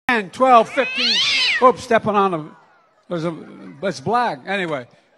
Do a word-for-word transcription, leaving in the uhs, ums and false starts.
ten, twelve, fifteen. Oops, stepping on a, there's a, it's black. Anyway,